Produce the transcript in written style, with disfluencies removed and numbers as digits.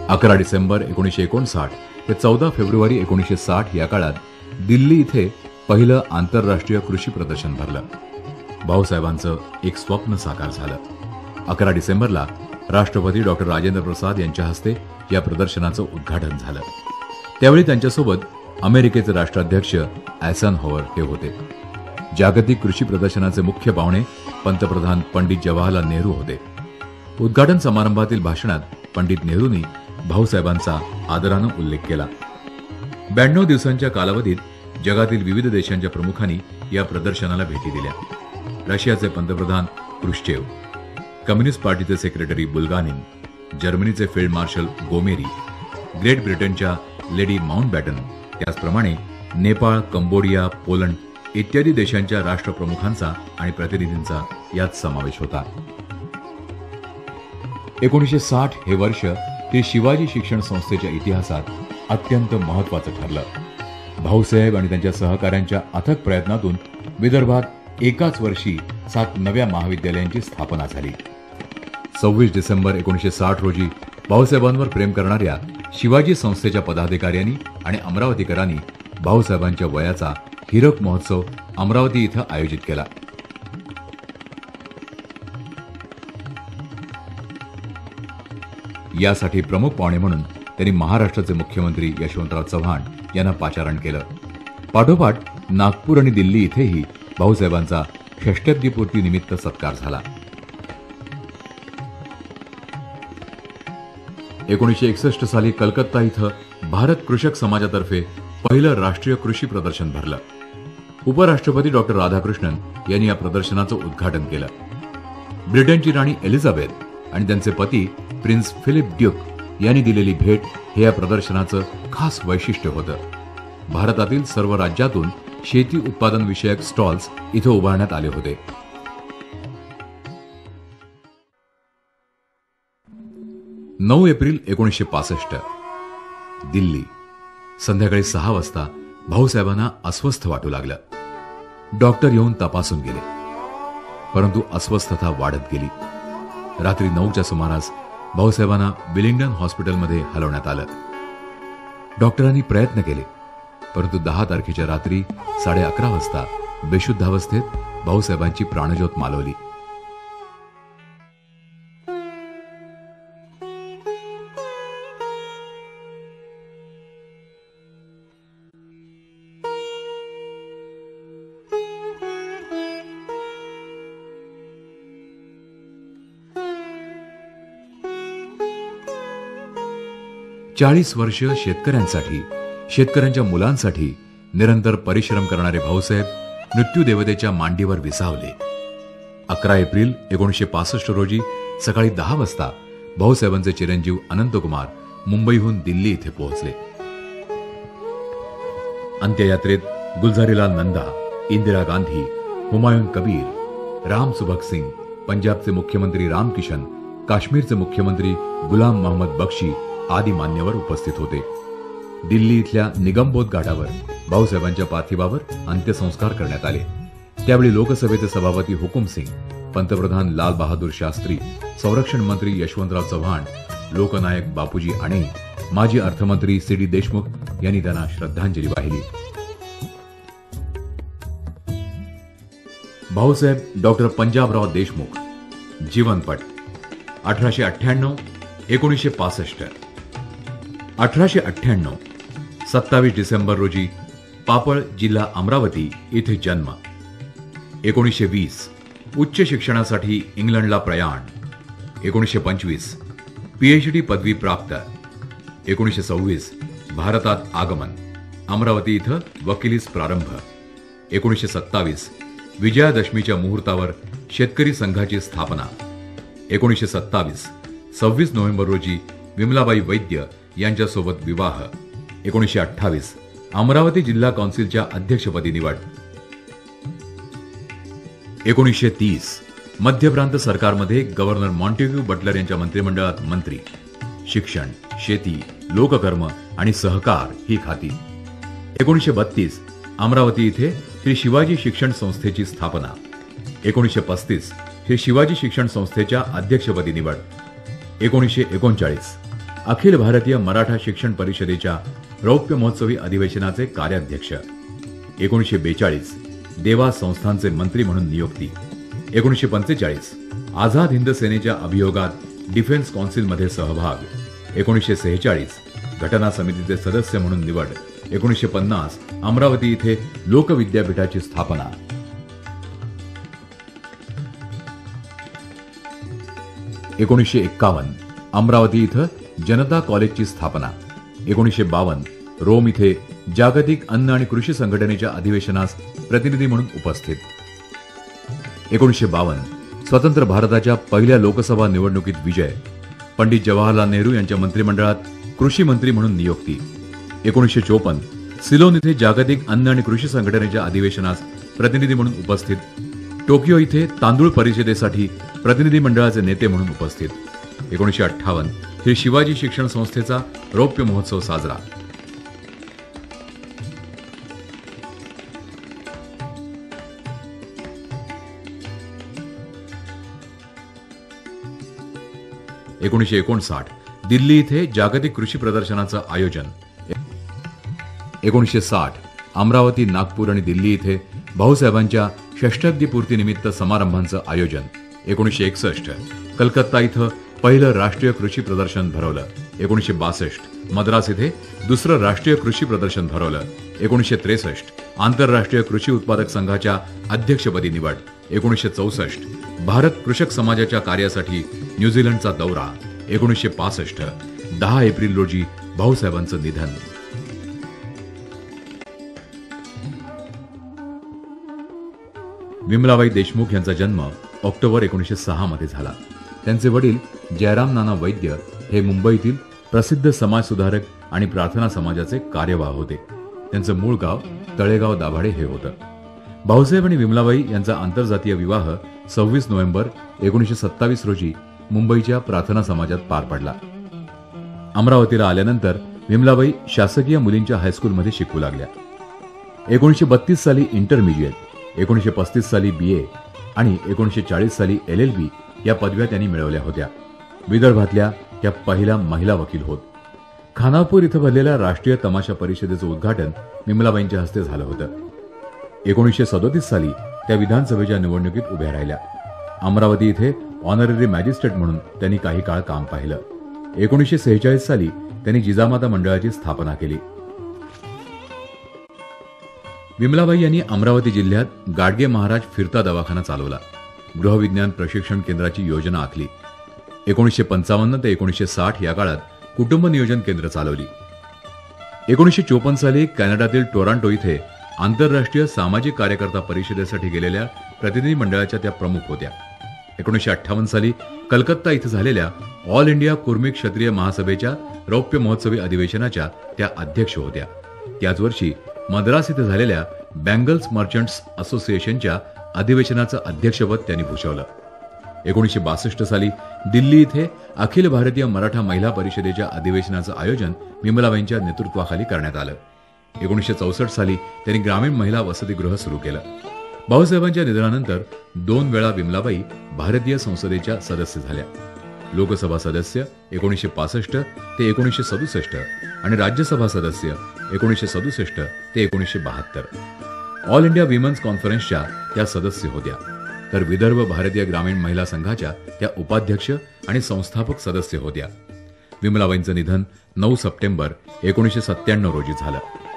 11 डिसेंबर 1959 ते 14 फेब्रुवारी 1960 या काळात दिल्ली इथे पहिलं आंतरराष्ट्रीय कृषी प्रदर्शन भरलं. भाऊसाहेबांचं एक स्वप्न साकार झालं. 11 डिसेंबरला राष्ट्रपती डॉक्टर राजेंद्र प्रसाद यांच्या हस्ते या प्रदर्शनाचं उद्घाटन झालं. त्यावेळी त्यांच्यासोबत अमेरिकेचे राष्ट्राध्यक्ष आयझनहॉवर हे होते. जागतिक कृषी प्रदर्शनाचे मुख्य पाहुणे पंतप्रधान पंडित जवाहरलाल नेहरू होते. उद्घाटन समारंभातील भाषणात पंडित नेहरूंनी भाऊसाहेबांचा आदरानं उल्लेख केला. 92 दिवसांच्या कालावधीत जगातील विविध देशांच्या प्रमुखांनी या प्रदर्शनाला भेटी दिल्या. रशियाचे पंतप्रधान क्रुश्चेव, कम्युनिस्ट पार्टीचे सेक्रेटरी बुल्गानिन, जर्मनीचे फील्ड मार्शल गोमेरी, ग्रेट ब्रिटनच्या लेडी माउंटबॅटन, त्याचप्रमाणे नेपाळ, कंबोडिया, पोलंड इत्यादी देशांच्या राष्ट्रप्रमुखांचा आणि प्रतिनिधींचा यात समावेश होता. 1960 हे वर्ष ते शिवाजी शिक्षण संस्थेच्या इतिहासात अत्यंत महत्वाचं ठरलं. भाऊसाहेब आणि त्यांच्या सहकाऱ्यांच्या अथक प्रयत्नातून विदर्भात एकाच वर्षी 7 नव्या महाविद्यालयांची स्थापना झाली. 26 डिसेंबर 1960 रोजी भाऊसाहेबांवर प्रेम करणाऱ्या शिवाजी संस्थेच्या पदाधिकाऱ्यांनी आणि अमरावतीकरांनी भाऊसाहेबांच्या वयाचा हीरक महोत्सव अमरावती इथं आयोजित केला. यासाठी प्रमुख पाहुणे म्हणून त्यांनी महाराष्ट्राचे मुख्यमंत्री यशवंतराव चव्हाण यांना पाचारण केलं. पाठोपाठ नागपूर आणि दिल्ली इथेही भाऊसाहेबांचा षष्ट्यब्दीपूर्ती निमित्त सत्कार झाला. 1961 साली कलकत्ता इथं भारत कृषक समाजातर्फे पहिलं राष्ट्रीय कृषी प्रदर्शन भरलं. उपराष्ट्रपती डॉक्टर राधाकृष्णन यांनी या प्रदर्शनाचं उद्घाटन केलं. ब्रिटनची राणी एलिझाबेथ आणि त्यांचे पती प्रिन्स फिलिप ड्यूक यांनी दिलेली भेट हे या प्रदर्शनाचं खास वैशिष्ट्य होतं. भारतातील सर्व राज्यातून शेती उत्पादन विषयक स्टॉल्स इथं उभारण्यात आले होते. नऊ एप्रिल 1965 दिल्ली. संध्याकाळी 6 वाजता भाऊसाहेबांना अस्वस्थ वाटू लागलं. डॉक्टर येऊन तपासून गेले, परंतु अस्वस्थता वाढत गेली. रात्री 9च्या सुमारास भाऊसाहेबांना विलिंग्डन हॉस्पिटलमध्ये हलवण्यात आलं. डॉक्टरांनी प्रयत्न केले, परंतु 10 तारखेच्या रात्री 11:30 वाजता बेशुद्धावस्थेत भाऊसाहेबांची प्राणज्योत मालवली. चाळीस वर्ष शेतकऱ्यांसाठी, शेतकऱ्यांच्या मुलांसाठी निरंतर परिश्रम करणारे भाऊसाहेब मृत्यूदेवतेच्या मांडीवर विसावले. 11 एप्रिल 1965 रोजी सकाळी 10 वाजता भाऊसाहेबांचे चिरंजीव अनंतकुमार मुंबईहून दिल्ली इथे पोहोचले. अंत्ययात्रेत गुलझारीलाल नंदा, इंदिरा गांधी, हुमायून कबीर, राम सुभग सिंग, पंजाबचे मुख्यमंत्री राम किशन, काश्मीरचे मुख्यमंत्री गुलाम मोहम्मद बक्षी आदी मान्यवर उपस्थित होते. दिल्ली इथल्या निगमबोध घाटावर भाऊसाहेबांच्या पार्थिवावर अंत्यसंस्कार करण्यात आले. त्यावेळी लोकसभेचे सभापती हुकुम सिंग, पंतप्रधान लाल बहादूर शास्त्री, संरक्षण मंत्री यशवंतराव चव्हाण, लोकनायक बापूजी आणे, माजी अर्थमंत्री सी.डी. देशमुख यांनी त्यांना श्रद्धांजली वाहिली. भाऊसाहेब डॉक्टर पंजाबराव देशमुख. जीवनपट 1898 1965. 1898 27 डिसेंबर रोजी पापळ, जिल्हा अमरावती इथे जन्म. 1920 उच्च शिक्षणासाठी इंग्लंडला प्रयाण. 1925 पीएचडी पदवी प्राप्त. 1926 भारतात आगमन. अमरावती इथं वकिलीस प्रारंभ. 1927 विजयादशमीच्या मुहूर्तावर शेतकरी संघाची स्थापना. 1927 26 नोव्हेंबर रोजी विमलाबाई वैद्य यांच्यासोबत विवाह. 1928 अमरावती जिल्हा कौन्सिलच्या अध्यक्षपदी निवड. 1930 मध्य प्रांत सरकारमध्ये गव्हर्नर मॉन्टेग्यू बटलर यांच्या मंत्रिमंडळात मंत्री. शिक्षण, शेती, लोककर्म आणि सहकार ही खाती. 1932 अमरावती इथे श्री शिवाजी शिक्षण संस्थेची स्थापना. 1935 श्री शिवाजी शिक्षण संस्थेच्या अध्यक्षपदी निवड. 1939 अखिल भारतीय मराठा शिक्षण परिषदेच्या रौप्य महोत्सवी अधिवेशनाचे कार्याध्यक्ष. 1942 देवा संस्थानचे मंत्री म्हणून नियुक्ती. 1945 आझाद हिंद सेनेच्या अभियोगात डिफेन्स कौन्सिलमध्ये सहभाग. 1946 घटना समितीचे सदस्य म्हणून निवड. 1950 अमरावती इथे लोकविद्यापीठाची स्थापना. 1951 अमरावती इथं जनता कॉलेजची स्थापना. 1952 रोम इथे जागतिक अन्न आणि कृषी संघटनेच्या अधिवेशनास प्रतिनिधी म्हणून उपस्थित. 1952 स्वतंत्र भारताच्या पहिल्या लोकसभा निवडणुकीत विजय. पंडित जवाहरलाल नेहरू यांच्या मंत्रिमंडळात कृषी मंत्री म्हणून नियुक्ती. 1954 सिलोन इथे जागतिक अन्न आणि कृषी संघटनेच्या अधिवेशनास प्रतिनिधी म्हणून उपस्थित. टोकियो इथे तांदूळ परिषदेसाठी प्रतिनिधी मंडळाचे नेते म्हणून उपस्थित. 1958 श्री शिवाजी शिक्षण संस्थेचा रौप्य महोत्सव साजरा. .1959 दिल्ली इथे जागतिक कृषी प्रदर्शनाचं आयोजन. 1960 अमरावती, नागपूर आणि दिल्ली इथे भाऊसाहेबांच्या षष्ठाब्दीपूर्तीनिमित्त समारंभांचं आयोजन. 1961 कलकत्ता इथं पहिलं राष्ट्रीय कृषी प्रदर्शन भरवलं. 1962 मद्रास इथे दुसरं राष्ट्रीय कृषी प्रदर्शन भरवलं. 1963 आंतरराष्ट्रीय कृषी उत्पादक संघाच्या अध्यक्षपदी निवड. 1964 भारत कृषक समाजाच्या कार्यासाठी न्यूझीलंडचा दौरा. 1965 10 एप्रिल रोजी भाऊसाहेबांचं निधन. विमलाबाई देशमुख यांचा जन्म ऑक्टोबर 1906 मध्ये झाला. त्यांचे वडील जयराम नाना वैद्य हे मुंबईतील प्रसिद्ध समाजसुधारक आणि प्रार्थना समाजाचे कार्यवाह होते. त्यांचं मूळ गाव तळेगाव दाभाडे हे होतं. भाऊसाहेब आणि विमलाबाई यांचा आंतरजातीय विवाह 26 नोव्हेंबर 1927 रोजी मुंबईच्या प्रार्थना समाजात पार पडला. अमरावतीला आल्यानंतर विमलाबाई शासकीय मुलींच्या हायस्कूलमध्ये शिकू लागल्या. 1932 साली इंटरमिजिएट, 1935 साली BA आणि 1940 साली LLB या पदव्या त्यांनी मिळवल्या होत्या. विदर्भातल्या त्या पहिल्या महिला वकील होत. खानापूर इथं भरलेल्या राष्ट्रीय तमाशा परिषदेचं उद्घाटन विमलाबाईंच्या हस्ते झालं होतं. 1937 साली त्या विधानसभेच्या निवडणुकीत उभ्या राहिल्या. अमरावती इथे ऑनररी मॅजिस्ट्रेट म्हणून त्यांनी काही काळ काम पाहिलं. 1946 साली त्यांनी जिजामाता मंडळाची स्थापना केली. विमलाबाई यांनी अमरावती जिल्ह्यात गाडगे महाराज फिरता दवाखाना चालवला. गृहविज्ञान प्रशिक्षण केंद्राची योजना आखली. 1955 ते 1960 या काळात कुटुंब नियोजन केंद्र चालवली. 1954 साली कॅनडातील टोरंटो इथे आंतरराष्ट्रीय सामाजिक कार्यकर्ता परिषदेसाठी गेलेल्या प्रतिनिधी मंडळाच्या त्या प्रमुख होत्या. 1958 साली कलकत्ता इथं झालेल्या ऑल इंडिया कुर्मी क्षत्रिय महासभेच्या रौप्य महोत्सवी अधिवेशनाच्या त्या अध्यक्ष होत्या. त्याच वर्षी मद्रास इथं झालेल्या बँगल्स मर्चंट्स असोसिएशनच्या अधिवेशनाचं अध्यक्षपद त्यांनी भूषवलं. 1962 साली दिल्ली इथे अखिल भारतीय मराठा महिला परिषदेच्या अधिवेशनाचं आयोजन विमलाबाईंच्या नेतृत्वाखाली करण्यात आलं. 1964 साली त्यांनी ग्रामीण महिला वसतिगृह सुरू केलं. भाऊसाहेबांच्या निधनानंतर 2 वेळा विमलाबाई भारतीय संसदेच्या सदस्य झाल्या. लोकसभा सदस्य 1965 ते 1967 आणि राज्यसभा सदस्य 1967 ते 1972. ऑल इंडिया विमेन्स कॉन्फरन्सच्या त्या सदस्य होत्या. तर विदर्भ भारतीय ग्रामीण महिला संघाच्या त्या उपाध्यक्ष आणि संस्थापक सदस्य होत्या. विमलाबाईंचं निधन 9 सप्टेंबर 1997 रोजी झालं.